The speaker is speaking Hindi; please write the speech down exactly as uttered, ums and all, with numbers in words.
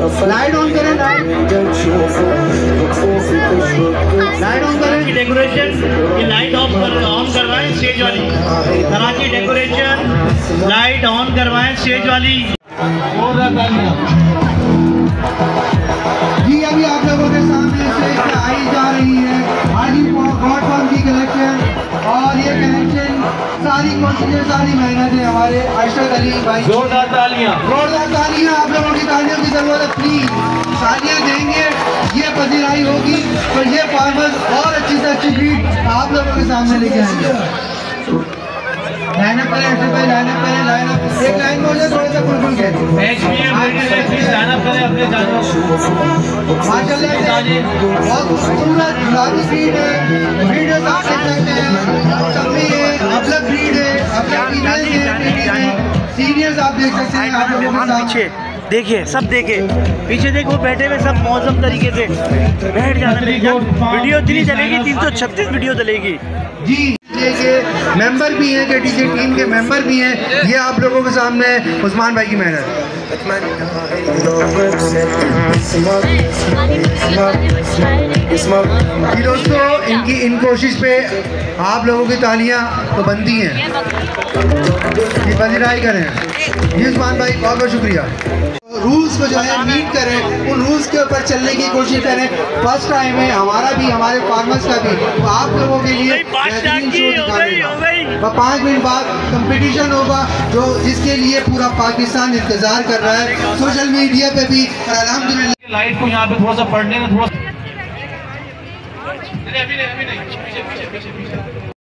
लाइट ऑन करें, लाइट ऑन करें। डेकोरेशन की लाइट ऑफ कर ऑन करवाएं स्टेज वाली। तरह की डेकोरेशन लाइट ऑन करवाएं स्टेज वाली। जी अभी आप लोगों के सामने स्टेज पे आई जा रही है हाजी गॉड फॉर्म की कलेक्शन, और ये कलेक्शन सारी कोशिशें सारी मेहनत है हमारे अरशद अली भाई। जोरदार तालियां, जोरदार तालियां, आप लोगों की तालियों की जरूरत है, प्लीज तालियां देंगे, ये पजीराई होगी तो ये फार्मर्स और अच्छी से अच्छी ब्रीड आप लोगों के सामने लेके आएंगे। लाइनअप करें, ऐसे भाई लाइनअप करें, लाइनअप एक लाइन में हो जाए, थोड़ा सा फुल के मैच में प्लीज लाइनअप करें अपने जानवरों। माशाल्लाह बहुत खूबसूरत गुलाबी ब्रीड है, वीडियोस आप देख सकते हैं, चम्मी है, अबलग ब्रीड है, अबलग फीमेल है, सीनियर्स आप देख सकते हैं आप लोगों के सामने। देखिए सब देखे पीछे देखो बैठे हुए सब मौसम तरीके से बैठ जाना। वीडियो इतनी चलेगी, तीन सौ छत्तीस वीडियो चलेगी जी। के मेंबर भी हैं, के टीचे टीम के मेंबर भी हैं, ये आप लोगों के सामने उस्मान भाई की मेहनत। जी दोस्तों, इनकी इन कोशिश पे आप लोगों की तालियां तो बनती हैं, ये पजीराई करें जी उस्मान भाई, बहुत बहुत शुक्रिया। रूल्स को जो है मीट करें, उन रूल्स के ऊपर चलने की कोशिश करें। फर्स्ट टाइम है हमारा भी, हमारे फार्मर्स का भी, तो आप लोगों के लिए पाँच मिनट बाद कंपटीशन होगा जो जिसके लिए पूरा पाकिस्तान इंतजार कर रहा है, सोशल मीडिया पे भी। अल्हम्दुलिल्लाह लाइट को यहाँ पे थोड़ा सा पढ़ने में थोड़ा